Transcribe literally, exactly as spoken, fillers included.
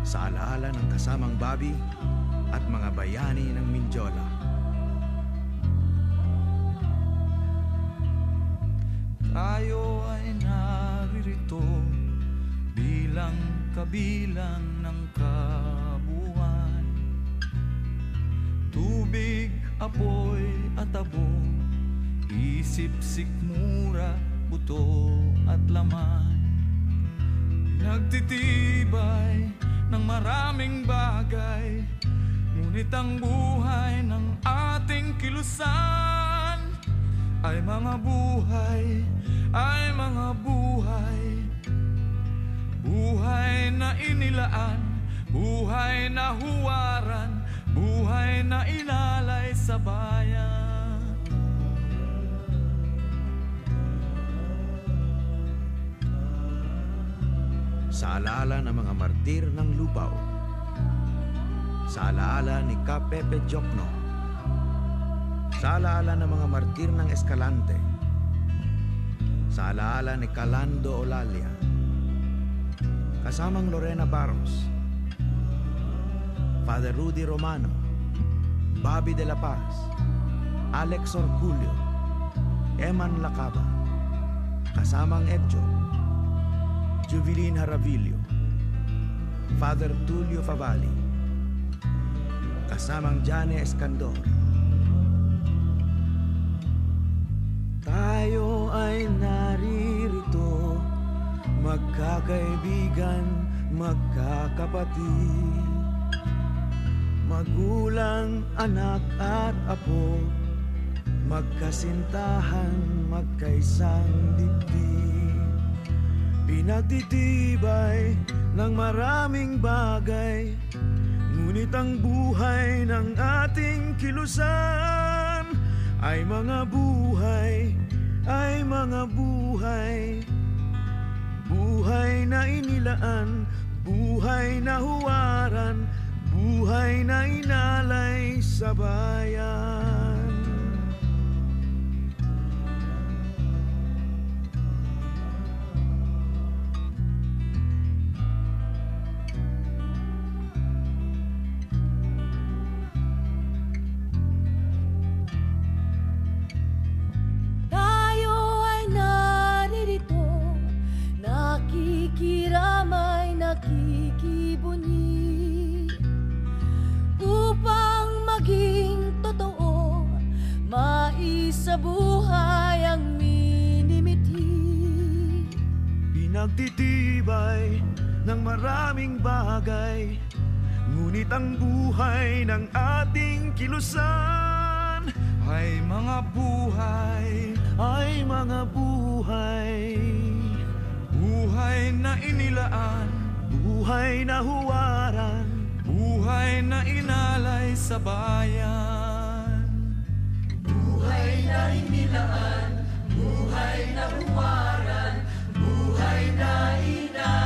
sa alaala ng kasamang Bobby at mga bayani ng Mindiola. Tayo ay naririto bilang kabilang ng kabuuan. Tubig, apoy at abo, isip, sikmura, buto at laman. Nagtitibay ng maraming bagay, ngunit ang buhay ng ating kilusan ay mga buhay, ay mga buhay. Buhay na inilaan, buhay na huwaran, buhay na ilalay sa bayan. Sa alaala ng mga martir ng Lupao, sa alaala ni Ka Pepe Jokno, sa alaala ng mga martir ng Escalante, sa alaala ni Calando Olalia, kasamang Lorena Barros, Father Rudy Romano, Bobby de la Paz, Alex Orculio, Eman Lacaba, kasamang Edjo, Jubilin Haravillo, Father Tulio Favalli, kasamang Jane Escandor. Tayo ay naririto, magkakaibigan, magkakapatid, magulang, anak at apo, magkasintahan, magkaisang dibdib. Pinagtitibay ng maraming bagay, ngunit ang buhay ng ating kilusan ay mga buhay, ay mga buhay. Buhay na inilaan, buhay na huwaran, buhay na inalay sa bayan. Nakikiramay, nakikibunyi upang maging totoo, maisabuhay ang minimiti. Pinagtitibay ng maraming bagay, ngunit ang buhay ng ating kilusan ay mga buhay, ay mga buhay. Buhay na inilaan, buhay na huwaran, buhay na inalay sa bayan. Buhay na inilaan, buhay na huwaran, buhay na inalay